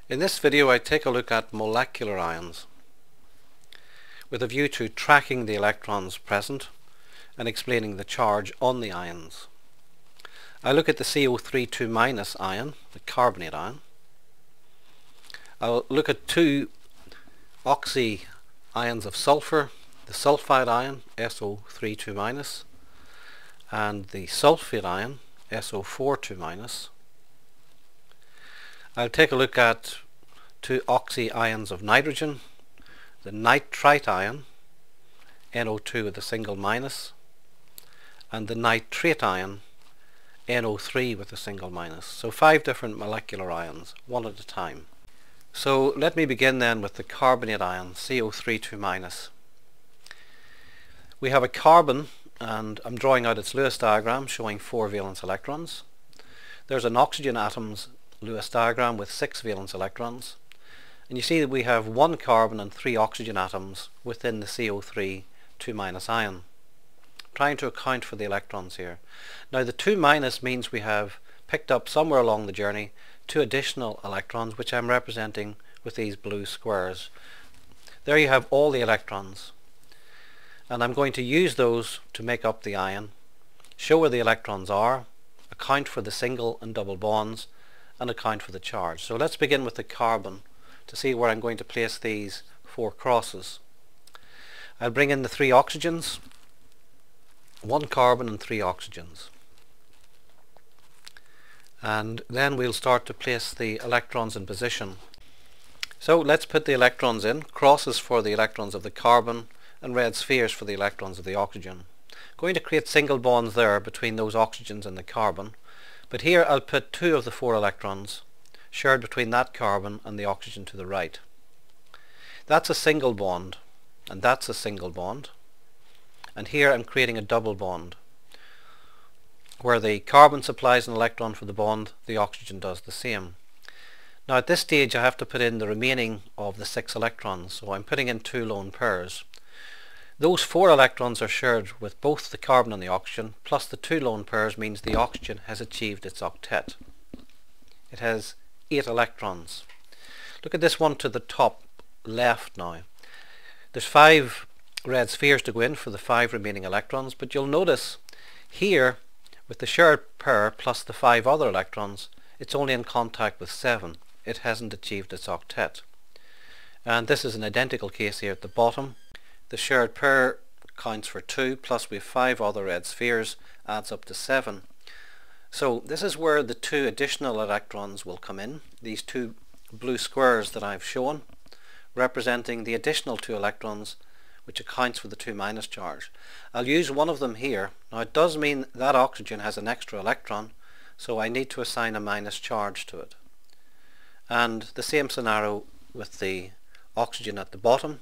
In this video I take a look at molecular ions with a view to tracking the electrons present and explaining the charge on the ions. I look at the CO3 ion, the carbonate ion. I'll look at two oxy ions of sulfur, the sulfite ion, SO3 and the sulfate ion, SO4 I'll take a look at two oxy ions of nitrogen, the nitrite ion, NO2 with a single minus, and the nitrate ion, NO3 with a single minus. So 5 different molecular ions, one at a time. So let me begin then with the carbonate ion, CO3 We have a carbon, and I'm drawing out its Lewis diagram showing 4 valence electrons. There's an oxygen atom's Lewis diagram with 6 valence electrons. And you see that we have 1 carbon and 3 oxygen atoms within the CO3 ion. Trying to account for the electrons here. Now the 2 means we have picked up somewhere along the journey 2 additional electrons, which I'm representing with these blue squares. There you have all the electrons, and I'm going to use those to make up the ion, show where the electrons are, account for the single and double bonds, and account for the charge. So let's begin with the carbon to see where I'm going to place these 4 crosses. I'll bring in the 3 oxygens, 1 carbon and 3 oxygens. And then we'll start to place the electrons in position. So let's put the electrons in, crosses for the electrons of the carbon and red spheres for the electrons of the oxygen. Going to create single bonds there between those oxygens and the carbon, but here I'll put 2 of the 4 electrons shared between that carbon and the oxygen to the right. That's a single bond, and that's a single bond, and here I'm creating a double bond. Where the carbon supplies an electron for the bond, the oxygen does the same. Now at this stage I have to put in the remaining of the 6 electrons, so I'm putting in 2 lone pairs. Those 4 electrons are shared with both the carbon and the oxygen, plus the 2 lone pairs means the oxygen has achieved its octet. It has 8 electrons. Look at this one to the top left now. There's 5 red spheres to go in for the 5 remaining electrons, but you'll notice here with the shared pair plus the 5 other electrons, it's only in contact with 7. It hasn't achieved its octet. And this is an identical case here at the bottom. The shared pair counts for 2, plus we have 5 other red spheres, adds up to 7. So this is where the 2 additional electrons will come in, these 2 blue squares that I've shown, representing the additional 2 electrons, which accounts for the 2 charge. I'll use one of them here. Now it does mean that oxygen has an extra electron, so I need to assign a minus charge to it. And the same scenario with the oxygen at the bottom.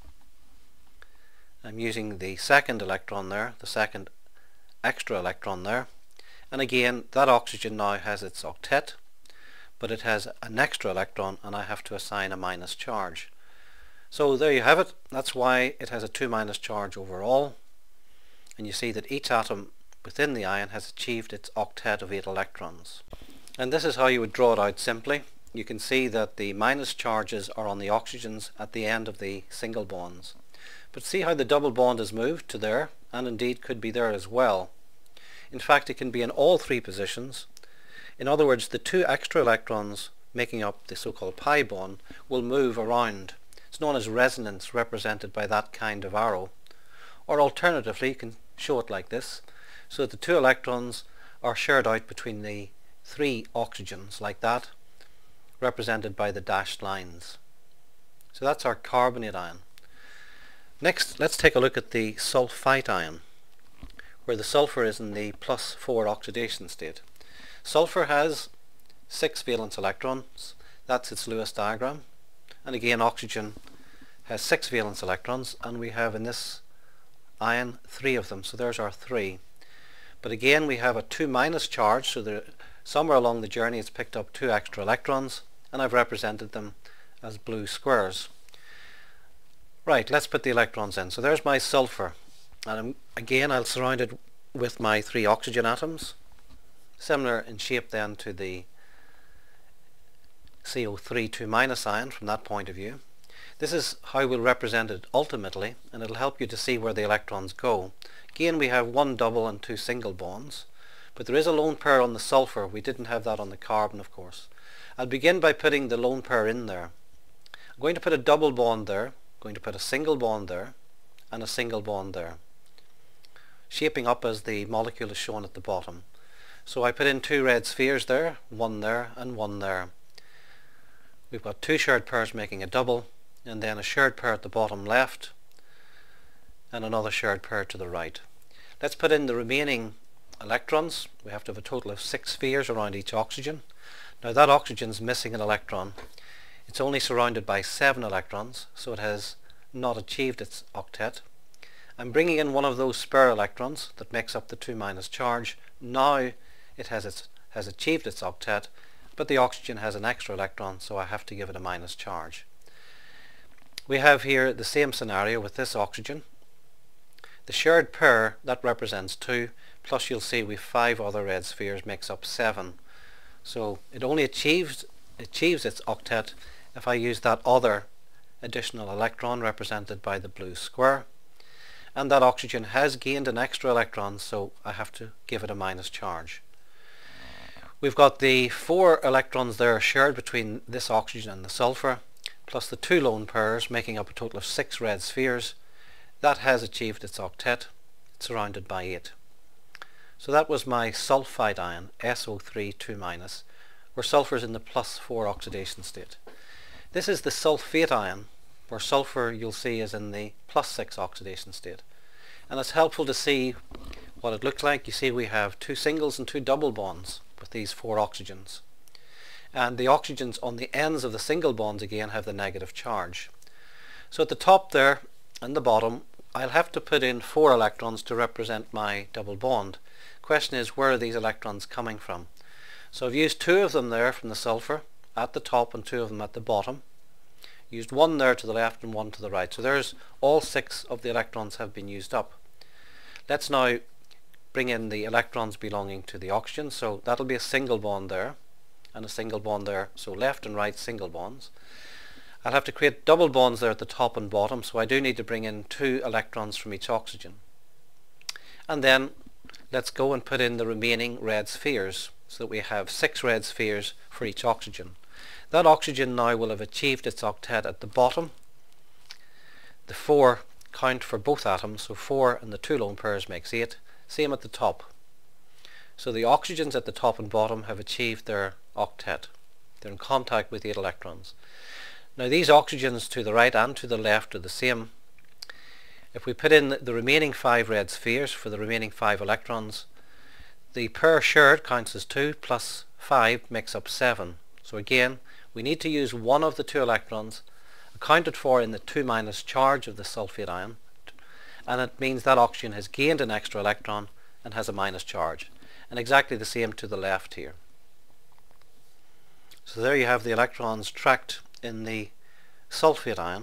I'm using the second electron there, the second extra electron there. And again, that oxygen now has its octet, but it has an extra electron and I have to assign a minus charge. So there you have it. That's why it has a 2 charge overall. And you see that each atom within the ion has achieved its octet of 8 electrons. And this is how you would draw it out simply. You can see that the minus charges are on the oxygens at the end of the single bonds. But see how the double bond is moved to there, and indeed could be there as well. In fact, it can be in all 3 positions. In other words, the 2 extra electrons making up the so-called pi bond will move around. It's known as resonance, represented by that kind of arrow. Or alternatively, you can show it like this, so that the 2 electrons are shared out between the 3 oxygens, like that, represented by the dashed lines. So that's our carbonate ion. Next, let's take a look at the sulfite ion, where the sulfur is in the +4 oxidation state. Sulfur has 6 valence electrons, that's its Lewis diagram, and again oxygen has 6 valence electrons, and we have in this ion 3 of them, so there's our 3. But again we have a 2 charge, so somewhere along the journey it's picked up 2 extra electrons, and I've represented them as blue squares. Right, let's put the electrons in. So there's my sulfur, and again I'll surround it with my 3 oxygen atoms, similar in shape then to the CO3 2- ion from that point of view. This is how we'll represent it ultimately, and it'll help you to see where the electrons go. Again, we have one double and two single bonds, but there is a lone pair on the sulfur. We didn't have that on the carbon, of course. I'll begin by putting the lone pair in there. I'm going to put a double bond there, I'm going to put a single bond there, and a single bond there, shaping up as the molecule is shown at the bottom. So I put in two red spheres there, one there and one there. We've got two shared pairs making a double, and then a shared pair at the bottom left and another shared pair to the right. Let's put in the remaining electrons. We have to have a total of 6 spheres around each oxygen. Now that oxygen's missing an electron. It's only surrounded by 7 electrons, so it has not achieved its octet. I'm bringing in one of those spare electrons that makes up the 2- charge. Now it has achieved its octet, but the oxygen has an extra electron, so I have to give it a minus charge. We have here the same scenario with this oxygen. The shared pair, that represents 2, plus you'll see we've 5 other red spheres, makes up 7. So it only achieves its octet if I use that other additional electron represented by the blue square. And that oxygen has gained an extra electron, so I have to give it a minus charge. We've got the 4 electrons there shared between this oxygen and the sulfur, plus the 2 lone pairs making up a total of 6 red spheres. That has achieved its octet. It's surrounded by 8. So that was my sulfite ion, SO3 2-, where sulfur is in the +4 oxidation state. This is the sulfate ion, where sulfur, you'll see, is in the +6 oxidation state. And it's helpful to see what it looks like. You see we have 2 singles and 2 double bonds with these 4 oxygens. And the oxygens on the ends of the single bonds again have the negative charge. So at the top there and the bottom, I'll have to put in 4 electrons to represent my double bond. Question is, where are these electrons coming from? So I've used 2 of them there from the sulfur at the top and 2 of them at the bottom. Used 1 there to the left and 1 to the right. So there's all 6 of the electrons have been used up. Let's now bring in the electrons belonging to the oxygen. So that'll be a single bond there and a single bond there. So left and right single bonds. I'll have to create double bonds there at the top and bottom, so I do need to bring in 2 electrons from each oxygen. And then let's go and put in the remaining red spheres, so that we have 6 red spheres for each oxygen. That oxygen now will have achieved its octet at the bottom. The 4 count for both atoms, so 4 and the 2 lone pairs makes 8. Same at the top. So the oxygens at the top and bottom have achieved their octet. They're in contact with 8 electrons. Now these oxygens to the right and to the left are the same. If we put in the remaining 5 red spheres for the remaining 5 electrons, the pair shared counts as 2 plus 5 makes up 7. So again, we need to use one of the 2 electrons accounted for in the 2- charge of the sulfate ion, and it means that oxygen has gained an extra electron and has a minus charge. And exactly the same to the left here. So there you have the electrons tracked in the sulfate ion,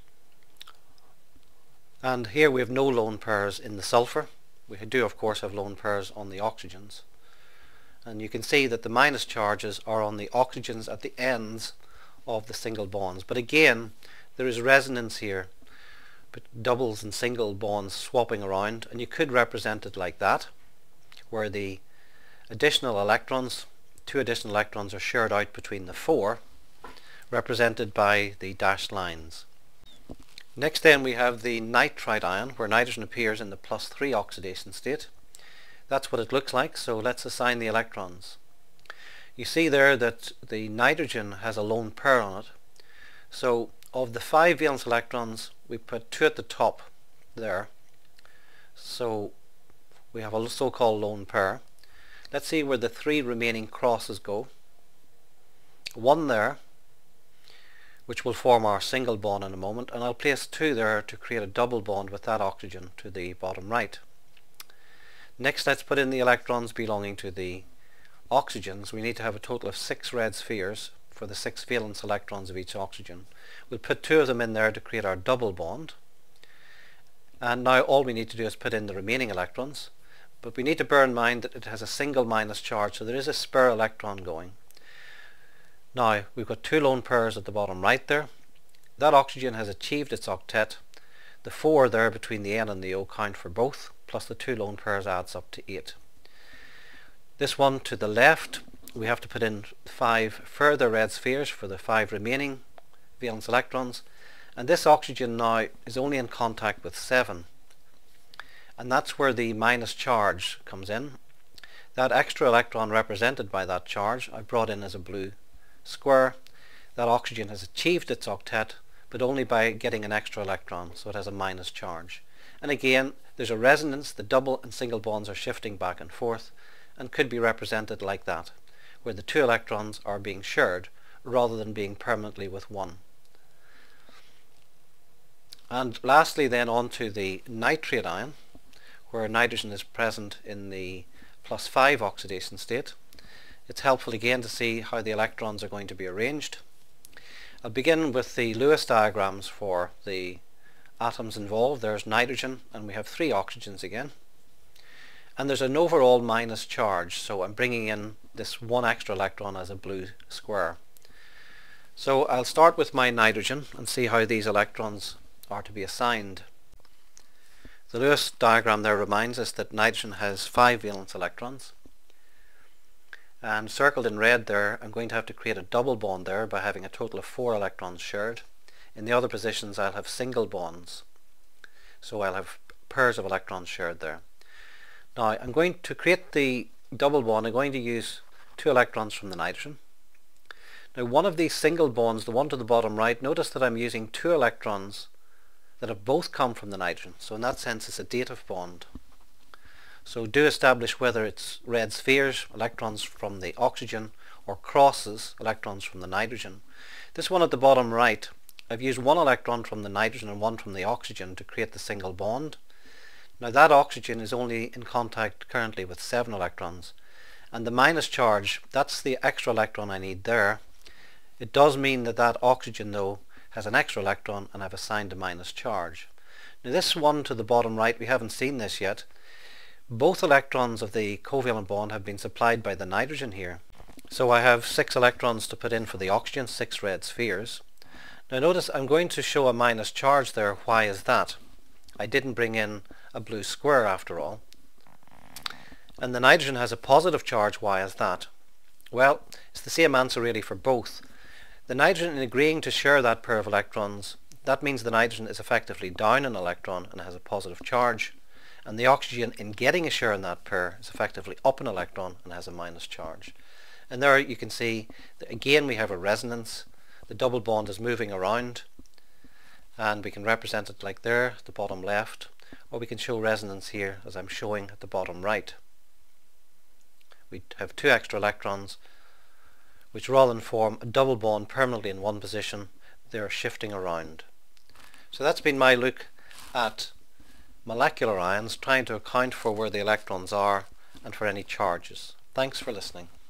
and here we have no lone pairs in the sulfur. We do of course have lone pairs on the oxygens, and you can see that the minus charges are on the oxygens at the ends of the single bonds. But again, there is resonance here, but doubles and single bonds swapping around, and you could represent it like that, where the additional electrons, 2 additional electrons, are shared out between the 4, represented by the dashed lines. Next then we have the nitrite ion, where nitrogen appears in the +3 oxidation state. That's what it looks like, so let's assign the electrons. You see there that the nitrogen has a lone pair on it. So of the 5 valence electrons, we put 2 at the top there. So we have a so-called lone pair. Let's see where the 3 remaining crosses go. 1 there, which will form our single bond in a moment, and I'll place 2 there to create a double bond with that oxygen to the bottom right. Next, let's put in the electrons belonging to the oxygens. We need to have a total of 6 red spheres for the 6 valence electrons of each oxygen. We'll put 2 of them in there to create our double bond, and now all we need to do is put in the remaining electrons, but we need to bear in mind that it has a single minus charge, so there is a spare electron going. Now we've got two lone pairs at the bottom right there. That oxygen has achieved its octet. The 4 there between the N and the O count for both, plus the two lone pairs adds up to 8. This one to the left, we have to put in 5 further red spheres for the 5 remaining valence electrons, and this oxygen now is only in contact with 7, and that's where the minus charge comes in. That extra electron represented by that charge I brought in as a blue square. That oxygen has achieved its octet, but only by getting an extra electron, so it has a minus charge. And again, there's a resonance. The double and single bonds are shifting back and forth, and could be represented like that, where the 2 electrons are being shared rather than being permanently with 1. And lastly then on to the nitrate ion, where nitrogen is present in the +5 oxidation state. It's helpful again to see how the electrons are going to be arranged. I'll begin with the Lewis diagrams for the atoms involved. There's nitrogen, and we have 3 oxygens again. And there's an overall minus charge, so I'm bringing in this 1 extra electron as a blue square. So I'll start with my nitrogen and see how these electrons are to be assigned. The Lewis diagram there reminds us that nitrogen has 5 valence electrons. And circled in red there, I'm going to have to create a double bond there by having a total of 4 electrons shared. In the other positions I'll have single bonds, so I'll have pairs of electrons shared there. Now I'm going to create the double bond. I'm going to use 2 electrons from the nitrogen. Now one of these single bonds, the one to the bottom right, notice that I'm using 2 electrons that have both come from the nitrogen, so in that sense it's a dative bond. So do establish whether it's red spheres, electrons from the oxygen, or crosses, electrons from the nitrogen. This one at the bottom right, I've used 1 electron from the nitrogen and 1 from the oxygen to create the single bond. Now that oxygen is only in contact currently with 7 electrons, and the minus charge, that's the extra electron I need there. It does mean that that oxygen though has an extra electron, and I've assigned a minus charge. Now this one to the bottom right, we haven't seen this yet. Both electrons of the covalent bond have been supplied by the nitrogen here. So I have 6 electrons to put in for the oxygen, 6 red spheres. Now notice I'm going to show a minus charge there. Why is that? I didn't bring in a blue square after all. And the nitrogen has a positive charge. Why is that? Well, it's the same answer really for both. The nitrogen, in agreeing to share that pair of electrons, that means the nitrogen is effectively down an electron and has a positive charge. And the oxygen, in getting a share in that pair, is effectively up an electron and has a minus charge. And there you can see that again we have a resonance. The double bond is moving around, and we can represent it like there at the bottom left, or we can show resonance here as I'm showing at the bottom right. We have 2 extra electrons which, rather than form a double bond permanently in one position, they are shifting around. So that's been my look at molecular ions, trying to account for where the electrons are and for any charges. Thanks for listening.